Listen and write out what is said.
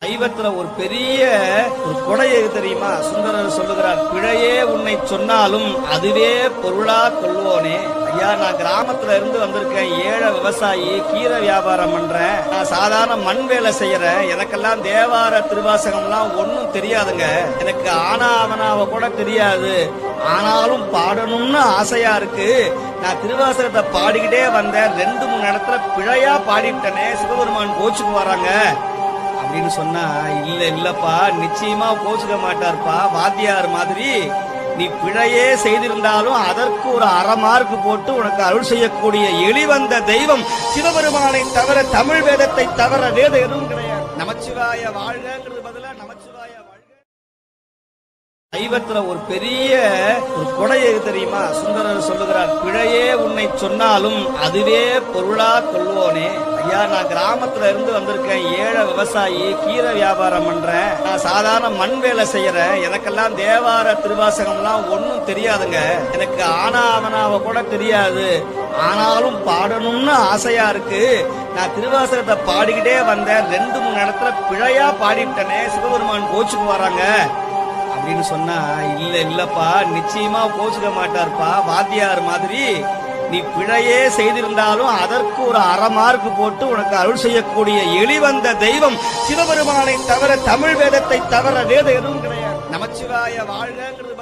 சைவத்துல ஒரு பெரிய ஒரு கொடை எது தெரியுமா? சுந்தரர் சொல்லுகிறார், பிழையே உன்னை சொன்னாலும் அதுவே பொருளா கொள்வோனே. ஐயா, நான் கிராமத்துல இருந்து வந்திருக்கேன், ஏழை விவசாயி, கீரை வியாபாரம் பண்றேன், நான் சாதாரண மண் வேலை செய்யறேன், எனக்கெல்லாம் தேவார திருவாசகம்லாம் ஒன்னும் தெரியாதுங்க, எனக்கு ஆனாவனாவ கூட தெரியாது, ஆனாலும் பாடணும்னு ஆசையா இருக்கு, நான் திருவாசகத்தை பாடிக்கிட்டே வந்தேன், 2-3 இடத்துல பிழையா பாடிட்டனே, சிவபெருமான் கோச்சுக்கு வராங்க அப்படின்னு சொன்னா, இல்லப்பா, நிச்சயமா கோச்சுக்க மாட்டார்ப்பா, வாத்தியார் மாதிரி நீ பிழையே செய்திருந்தாலும் அதற்கு ஒரு 1/2 மார்க் போட்டு உனக்கு அருள் செய்யக்கூடிய எளிவந்த தெய்வம் சிவபெருமானை தவிர, தமிழ் வேதத்தை தவிர வேத எதுவும் கிடையாது. நமச்சிவாய வாழ்கிறது பதிலா நமச்சிவாய வாழ்க. சைவத்துல ஒரு பெரிய ஒரு கொடை எது தெரியுமா? சுந்தரர் சொல்லுகிறார், பிழையே உன்னை சொன்னாலும் அதுவே பொருளா கொள்வோனே. ஐயா, நான் கிராமத்துல இருந்து வந்திருக்கேன், ஏழை விவசாயி, கீரை வியாபாரம் பண்றேன், நான் சாதாரண மண் வேலை செய்யறேன், எனக்கெல்லாம் தேவார திருவாசகம்லாம் ஒன்னும் தெரியாதுங்க, எனக்கு ஆனாவனாவ கூட தெரியாது, ஆனாலும் பாடணும்னு ஆசையா இருக்கு, நான் திருவாசகத்தை பாடிக்கிட்டே வந்தேன், 2-3 இடத்துல பிழையா பாடிட்டனே, சிவபெருமான் கோச்சுக்கு வராங்க அப்படின்னு சொன்னா, இல்லப்பா, நிச்சயமா கோச்சுக்க மாட்டார்ப்பா, வாத்தியார் மாதிரி நீ பிழையே செய்திருந்தாலும் அதற்கு ஒரு 1/2 மார்க் போட்டு உனக்கு அருள் செய்யக்கூடிய எளிவந்த தெய்வம் சிவபெருமானை தவிர, தமிழ் வேதத்தை தவிர வேத எதுவும் கிடையாது. நமச்சிவாய வாழ்கிறது.